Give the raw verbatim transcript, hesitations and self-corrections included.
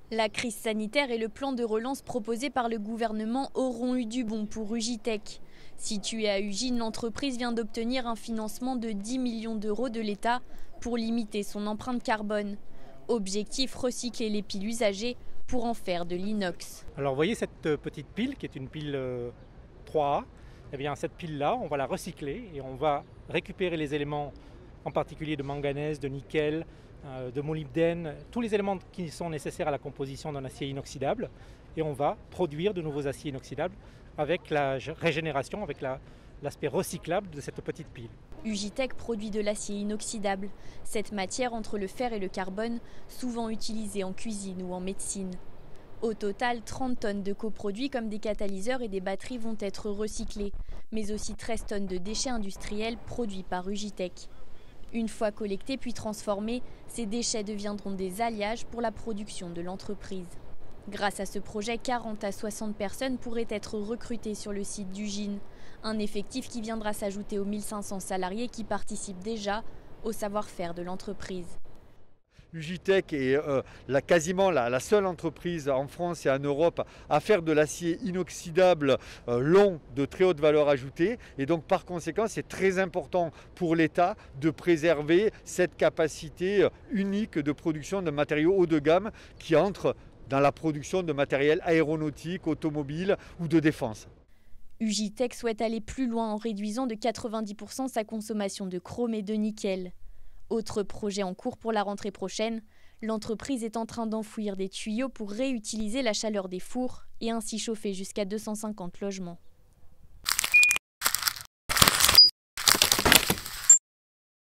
La crise sanitaire et le plan de relance proposé par le gouvernement auront eu du bon pour Ugitech. Située à Ugine, l'entreprise vient d'obtenir un financement de dix millions d'euros de l'État pour limiter son empreinte carbone. Objectif, recycler les piles usagées pour en faire de l'inox. Alors vous voyez cette petite pile qui est une pile euh, trois A, eh bien cette pile-là, on va la recycler et on va récupérer les éléments en particulier de manganèse, de nickel, euh, de molybdène, tous les éléments qui sont nécessaires à la composition d'un acier inoxydable et on va produire de nouveaux aciers inoxydables avec la régénération, avec la, l'aspect recyclable de cette petite pile. Ugitech produit de l'acier inoxydable, cette matière entre le fer et le carbone, souvent utilisée en cuisine ou en médecine. Au total, trente tonnes de coproduits comme des catalyseurs et des batteries vont être recyclés, mais aussi treize tonnes de déchets industriels produits par Ugitech. Une fois collectés puis transformés, ces déchets deviendront des alliages pour la production de l'entreprise. Grâce à ce projet, quarante à soixante personnes pourraient être recrutées sur le site d'Ugine, un effectif qui viendra s'ajouter aux mille cinq cents salariés qui participent déjà au savoir-faire de l'entreprise. Ugitech est euh, la, quasiment la, la seule entreprise en France et en Europe à faire de l'acier inoxydable euh, long de très haute valeur ajoutée et donc par conséquent c'est très important pour l'État de préserver cette capacité unique de production de matériaux haut de gamme qui entrent dans la production de matériel aéronautique, automobile ou de défense. Ugitech souhaite aller plus loin en réduisant de quatre-vingt-dix pour cent sa consommation de chrome et de nickel. Autre projet en cours pour la rentrée prochaine, l'entreprise est en train d'enfouir des tuyaux pour réutiliser la chaleur des fours et ainsi chauffer jusqu'à deux cent cinquante logements.